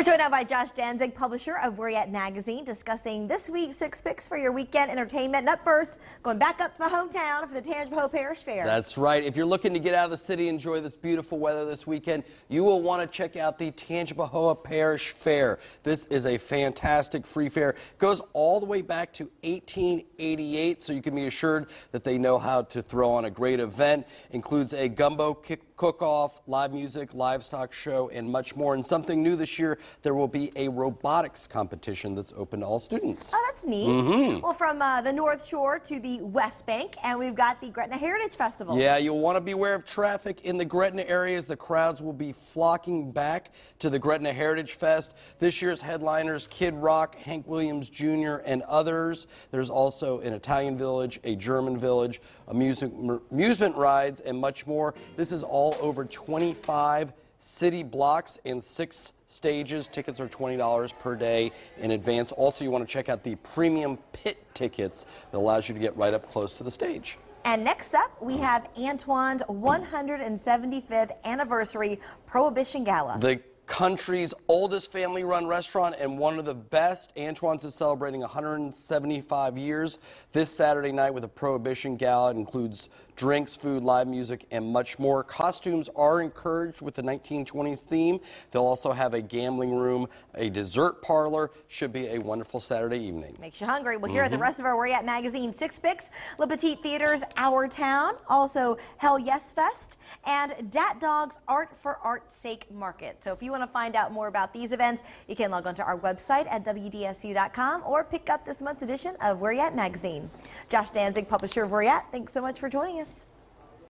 We're joined now by Josh Danzig, publisher of Where You At Magazine, discussing this week's 6 picks for your weekend entertainment. And up first, going back up to my hometown for the Tangipahoa Parish Fair. That's right. If you're looking to get out of the city and enjoy this beautiful weather this weekend, you will want to check out the Tangipahoa Parish Fair. This is a fantastic free fair. It goes all the way back to 1888, so you can be assured that they know how to throw on a great event. Includes a gumbo cook-off, live music, livestock show, and much more. And something new this year, there will be a robotics competition that's open to all students. Oh, that's neat. Well, from the North Shore to the West Bank, and we've got the Gretna Heritage Festival. Yeah, you'll want to be aware of traffic in the Gretna areas. The crowds will be flocking back to the Gretna Heritage Fest. This year's headliners, Kid Rock, Hank Williams Jr., and others. There's also an Italian village, a German village, amusement rides, and much more. This is all over 25 city blocks and 6 stages. Tickets are $20 per day in advance. Also, you want to check out the premium pit tickets that allows you to get right up close to the stage. And next up, we have Antoine's 175th anniversary Prohibition Gala. The country's oldest family-run restaurant and one of the best. Antoine's is celebrating 175 years this Saturday night with a Prohibition Gala. It includes drinks, food, live music, and much more. Costumes are encouraged with the 1920s theme. They'll also have a gambling room, a dessert parlor. Should be a wonderful Saturday evening. Makes you hungry. Well, here are the rest of our Where You At Magazine 6 picks. Le Petit Theater's Our Town, also Hell Yes Fest, and Dat Dog's Art for Art's Sake Market. So if you want to find out more about these events, you can log on to our website at WDSU.com or pick up this month's edition of Where You At Magazine. Josh Danzig, publisher of Where You At, thanks so much for joining us.